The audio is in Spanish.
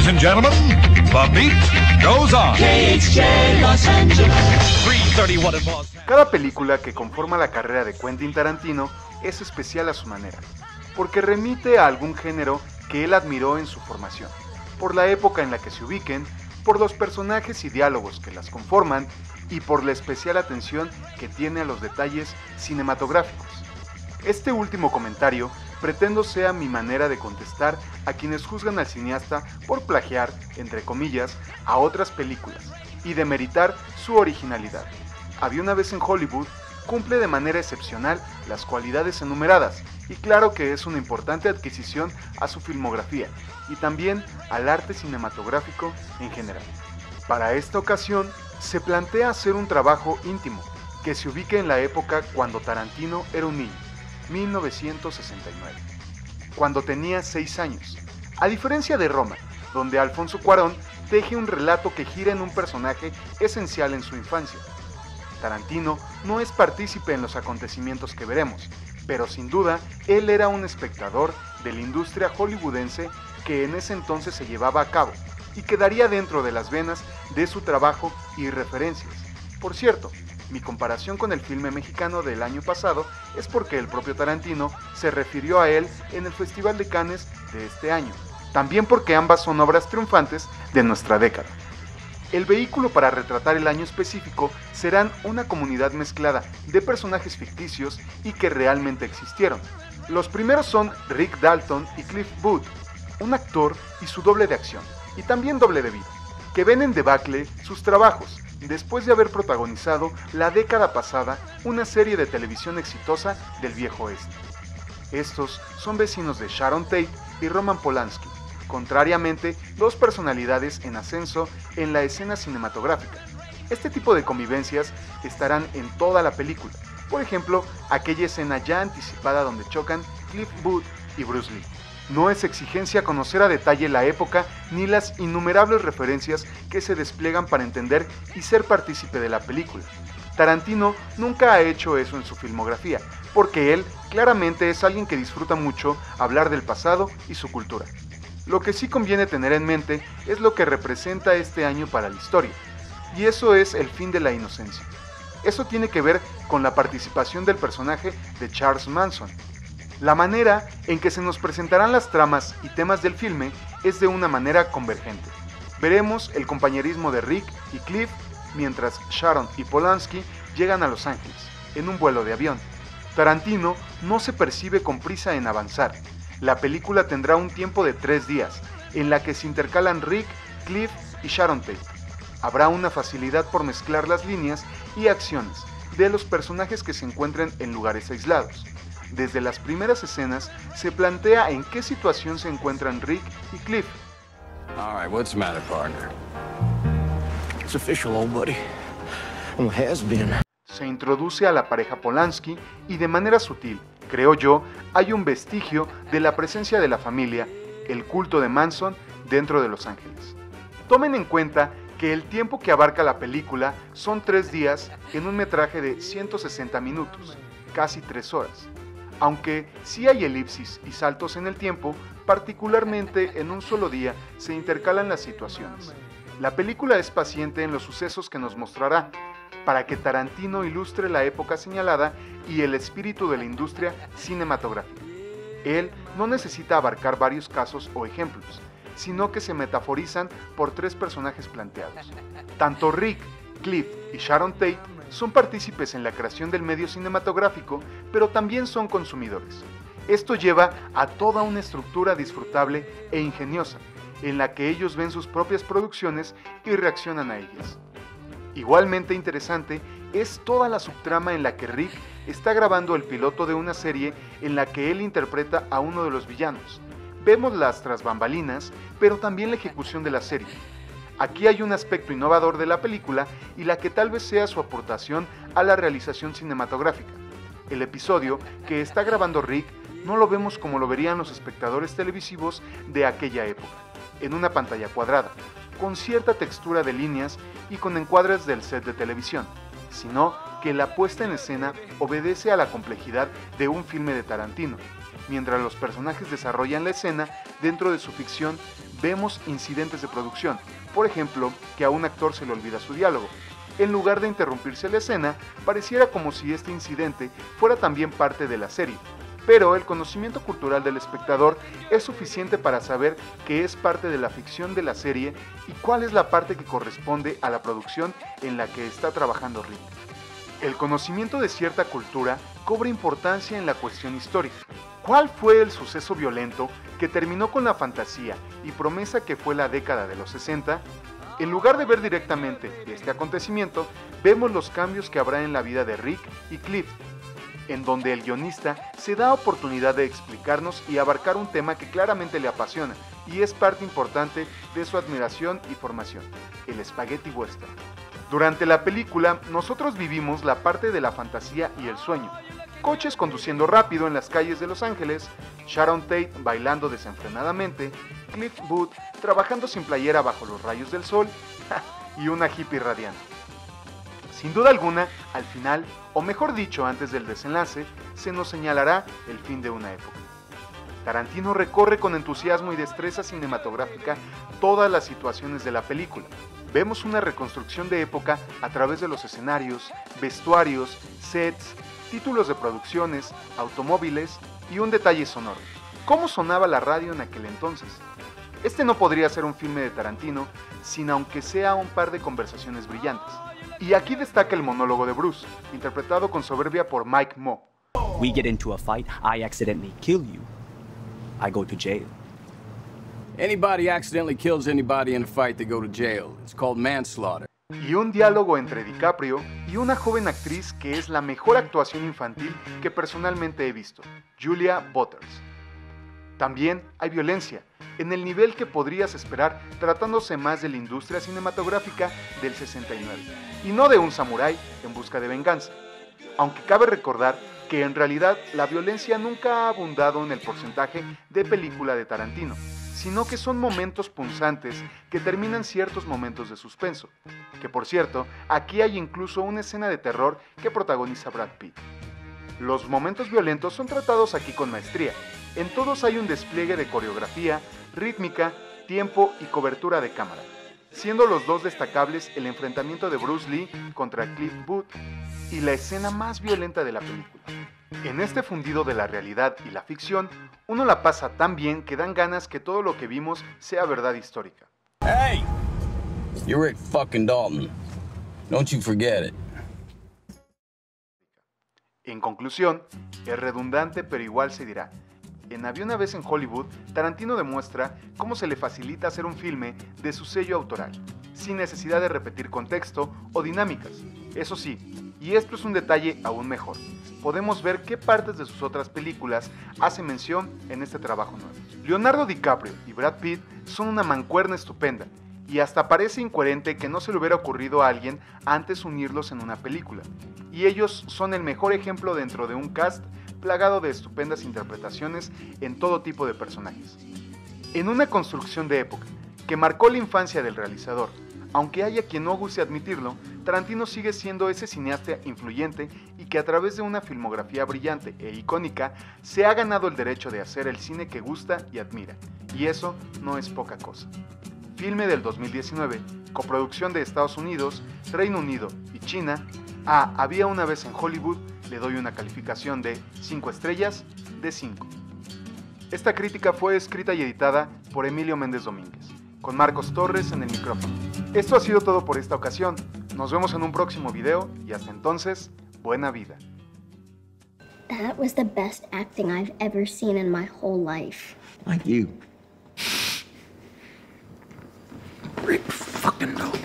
and gentlemen, the beat goes on. KHJ Los Angeles. 331 in Boston. Cada película que conforma la carrera de Quentin Tarantino es especial a su manera, porque remite a algún género que él admiró en su formación, por la época en la que se ubiquen, por los personajes y diálogos que las conforman y por la especial atención que tiene a los detalles cinematográficos. Este último comentario pretendo sea mi manera de contestar a quienes juzgan al cineasta por plagiar, entre comillas, a otras películas y demeritar su originalidad. Había una vez en Hollywood cumple de manera excepcional las cualidades enumeradas y claro que es una importante adquisición a su filmografía y también al arte cinematográfico en general. Para esta ocasión se plantea hacer un trabajo íntimo que se ubique en la época cuando Tarantino era un niño, 1969, cuando tenía 6 años. A diferencia de Roma, donde Alfonso Cuarón teje un relato que gira en un personaje esencial en su infancia. Tarantino no es partícipe en los acontecimientos que veremos, pero sin duda él era un espectador de la industria hollywoodense que en ese entonces se llevaba a cabo y quedaría dentro de las venas de su trabajo y referencias. Por cierto, mi comparación con el filme mexicano del año pasado es porque el propio Tarantino se refirió a él en el Festival de Cannes de este año, también porque ambas son obras triunfantes de nuestra década. El vehículo para retratar el año específico serán una comunidad mezclada de personajes ficticios y que realmente existieron. Los primeros son Rick Dalton y Cliff Booth, un actor y su doble de acción, y también doble de vida, que ven en debacle sus trabajos, después de haber protagonizado la década pasada una serie de televisión exitosa del viejo oeste. Estos son vecinos de Sharon Tate y Roman Polanski, contrariamente, dos personalidades en ascenso en la escena cinematográfica. Este tipo de convivencias estarán en toda la película, por ejemplo, aquella escena ya anticipada donde chocan Cliff Booth y Bruce Lee. No es exigencia conocer a detalle la época ni las innumerables referencias que se despliegan para entender y ser partícipe de la película. Tarantino nunca ha hecho eso en su filmografía, porque él claramente es alguien que disfruta mucho hablar del pasado y su cultura. Lo que sí conviene tener en mente es lo que representa este año para la historia, y eso es el fin de la inocencia. Eso tiene que ver con la participación del personaje de Charles Manson. La manera en que se nos presentarán las tramas y temas del filme es de una manera convergente. Veremos el compañerismo de Rick y Cliff mientras Sharon y Polanski llegan a Los Ángeles, en un vuelo de avión. Tarantino no se percibe con prisa en avanzar. La película tendrá un tiempo de 3 días, en la que se intercalan Rick, Cliff y Sharon Tate. Habrá una facilidad por mezclar las líneas y acciones de los personajes que se encuentren en lugares aislados. Desde las primeras escenas se plantea en qué situación se encuentran Rick y Cliff. All right, what's the matter, partner? It's official, old buddy. Well, it has been. Se introduce a la pareja Polanski y de manera sutil, creo yo, hay un vestigio de la presencia de la familia, el culto de Manson, dentro de Los Ángeles. Tomen en cuenta que el tiempo que abarca la película son 3 días en un metraje de 160 minutos, casi 3 horas. Aunque sí hay elipsis y saltos en el tiempo, particularmente en un solo día se intercalan las situaciones. La película es paciente en los sucesos que nos mostrará, para que Tarantino ilustre la época señalada y el espíritu de la industria cinematográfica. Él no necesita abarcar varios casos o ejemplos, sino que se metaforizan por 3 personajes planteados. Tanto Rick, Cliff y Sharon Tate son partícipes en la creación del medio cinematográfico, pero también son consumidores. Esto lleva a toda una estructura disfrutable e ingeniosa, en la que ellos ven sus propias producciones y reaccionan a ellas. Igualmente interesante es toda la subtrama en la que Rick está grabando el piloto de una serie en la que él interpreta a uno de los villanos. Vemos las tras bambalinas, pero también la ejecución de la serie. Aquí hay un aspecto innovador de la película y la que tal vez sea su aportación a la realización cinematográfica. El episodio que está grabando Rick no lo vemos como lo verían los espectadores televisivos de aquella época, en una pantalla cuadrada, con cierta textura de líneas y con encuadres del set de televisión, sino que la puesta en escena obedece a la complejidad de un filme de Tarantino, mientras los personajes desarrollan la escena dentro de su ficción vemos incidentes de producción, por ejemplo, que a un actor se le olvida su diálogo. En lugar de interrumpirse la escena, pareciera como si este incidente fuera también parte de la serie, pero el conocimiento cultural del espectador es suficiente para saber que es parte de la ficción de la serie y cuál es la parte que corresponde a la producción en la que está trabajando Rick. El conocimiento de cierta cultura cobra importancia en la cuestión histórica. ¿Cuál fue el suceso violento que terminó con la fantasía y promesa que fue la década de los 60? En lugar de ver directamente este acontecimiento, vemos los cambios que habrá en la vida de Rick y Cliff, en donde el guionista se da oportunidad de explicarnos y abarcar un tema que claramente le apasiona y es parte importante de su admiración y formación, el spaghetti western. Durante la película, nosotros vivimos la parte de la fantasía y el sueño. Coches conduciendo rápido en las calles de Los Ángeles, Sharon Tate bailando desenfrenadamente, Cliff Booth trabajando sin playera bajo los rayos del sol y una hippie radiante. Sin duda alguna, al final, o mejor dicho antes del desenlace, se nos señalará el fin de una época. Tarantino recorre con entusiasmo y destreza cinematográfica todas las situaciones de la película. Vemos una reconstrucción de época a través de los escenarios, vestuarios, sets, títulos de producciones, automóviles y un detalle sonoro. ¿Cómo sonaba la radio en aquel entonces? Este no podría ser un filme de Tarantino sin aunque sea un par de conversaciones brillantes. Y aquí destaca el monólogo de Bruce, interpretado con soberbia por Mike Moh. We get into a fight, I accidentally kill you. I go to jail. Anybody accidentally kills anybody in a fight, they go to jail. It's called manslaughter. Y un diálogo entre DiCaprio y una joven actriz que es la mejor actuación infantil que personalmente he visto, Julia Butters. También hay violencia, en el nivel que podrías esperar tratándose más de la industria cinematográfica del 69, y no de un samurái en busca de venganza. Aunque cabe recordar que en realidad la violencia nunca ha abundado en el porcentaje de película de Tarantino, sino que son momentos punzantes que terminan ciertos momentos de suspenso, que por cierto, aquí hay incluso una escena de terror que protagoniza Brad Pitt. Los momentos violentos son tratados aquí con maestría, en todos hay un despliegue de coreografía, rítmica, tiempo y cobertura de cámara, siendo los dos destacables el enfrentamiento de Bruce Lee contra Cliff Booth y la escena más violenta de la película. En este fundido de la realidad y la ficción, uno la pasa tan bien que dan ganas que todo lo que vimos sea verdad histórica. Hey! You're Rick fucking Dalton. Don't you forget it. En conclusión, es redundante pero igual se dirá. En Había una vez en Hollywood, Tarantino demuestra cómo se le facilita hacer un filme de su sello autoral, sin necesidad de repetir contexto o dinámicas. Eso sí, y esto es un detalle aún mejor, podemos ver qué partes de sus otras películas hace mención en este trabajo nuevo. Leonardo DiCaprio y Brad Pitt son una mancuerna estupenda, y hasta parece incoherente que no se le hubiera ocurrido a alguien antes unirlos en una película, y ellos son el mejor ejemplo dentro de un cast plagado de estupendas interpretaciones en todo tipo de personajes. En una construcción de época que marcó la infancia del realizador, aunque haya quien no guste admitirlo, Tarantino sigue siendo ese cineasta influyente y que a través de una filmografía brillante e icónica se ha ganado el derecho de hacer el cine que gusta y admira, y eso no es poca cosa. Filme del 2019, coproducción de Estados Unidos, Reino Unido y China, a Había una vez en Hollywood le doy una calificación de 5 estrellas de 5. Esta crítica fue escrita y editada por Emilio Méndez Domínguez, con Marcos Torres en el micrófono. Esto ha sido todo por esta ocasión. Nos vemos en un próximo video y hasta entonces, buena vida. That was the best acting I've ever seen in my whole life. Like you. Rick fucking Dalton.